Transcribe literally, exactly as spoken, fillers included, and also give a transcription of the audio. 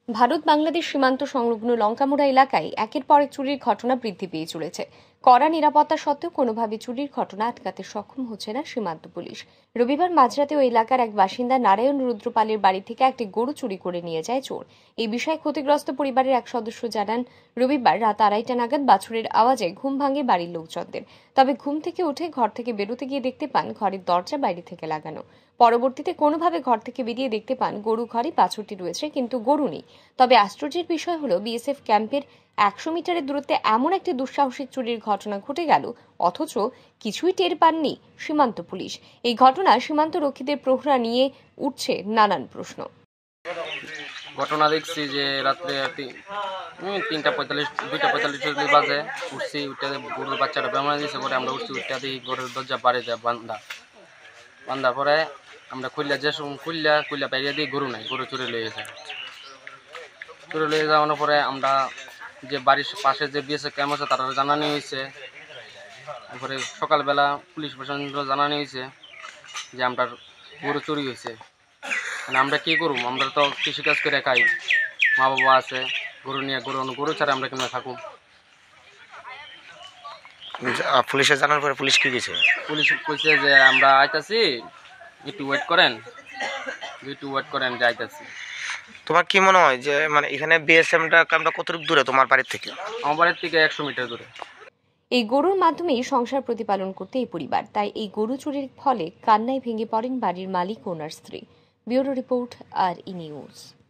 ভারত বাংলাদেশ সীমান্ত সংলগ্ন লঙ্কামুড়া এলাকায় একের পর এক চুরির ঘটনা বৃদ্ধি পেয়ে চলেছে। কড়া নিরাপত্তা সত্ত্বেও কোনোভাবে চুরির ঘটনা আটকাতে সক্ষম হচ্ছে না সীমান্ত পুলিশ। রবিবার মাঝরাতে ওই এলাকার এক বাসিন্দা নারায়ণ রুদ্রপালের বাড়ি থেকে একটি গরু চুরি করে নিয়ে যায় চোর। এই বিষয়ে ক্ষতিগ্রস্ত পরিবারের এক সদস্য জানান, রবিবার রাত আড়াইটা নাগাদ বাছুরের আওয়াজে ঘুম ভাঙে বাড়ির লোকজনদের। তবে ঘুম থেকে উঠে ঘর থেকে বেরোতে গিয়ে দেখতে পান ঘরের দরজা বাইরে থেকে লাগানো। পরবর্তীতে কোনোভাবে ঘর থেকে বেরিয়ে দেখতে পান গরু ঘরে বাছুরটি রয়েছে, কিন্তু গরু নেই। তবে আশ্চর্যের বিষয় হলো, বিএসএফ ক্যাম্পের একশো মিটারের দূরত্বে এমন একটি দুঃসাহসিক চুরির ঘটনা ঘটে গেল, অথচ কিছুই টের পাননি সীমান্ত পুলিশ। এই ঘটনা সীমান্ত রক্ষীদের প্রহরা নিয়ে উঠছে নানান প্রশ্ন। ঘটনা দেখছি যে রাত্রে তিনটা পঁয়তাল্লিশ দুইটা পঁয়তাল্লিশ বাজে উঠছি, উঠে গরুর বাচ্চাটা বেমার দিয়েছে পরে আমরা উঠছি, উঠতে দিই গরুর দরজা বাড়ি যায় বান্ধা বান্ধা পরে আমরা খুললা যে খুললা খুললা বাইরে দিই গরু নাই, গরু চুরি লয়ে গেছে। চুরি লয়ে যাওয়ানোর পরে আমরা যে বাড়ির পাশে যে বিএসএফ ক্যাম্প আছে তারা জানানো হয়েছে। তারপরে সকালবেলা পুলিশ প্রশাসন জানানো হয়েছে যে আমরা গরু চুরি হয়েছে। মানে আমরা কী করব, আমরা তো কৃষিকাজ করে খাই, মা বাবা আছে, গরু নিয়ে গরু গরু ছাড়া আমরা কেন থাকুন। পুলিশে জানার পরে পুলিশ কি গেছে? পুলিশ কইছে যে আমরা আইতাছি, একটু ওয়েট করেন, একটু ওয়েট করেন যে আইতাছি। তোমার কি মনে হয় যে মানে এখানে বিএসএমটা ক্যাম্পটা কতটুকু দূরে তোমার বাড়ির থেকে? আমার বাড়ির থেকে একশো মিটার দূরে। এই গরুর মাধ্যমেই সংসার প্রতিপালন করতে এই পরিবার, তাই এই গরু চুরির ফলে কান্নায় ভেঙে পড়েন বাড়ির মালিক ও ওনার স্ত্রী। Bureau report, R E news.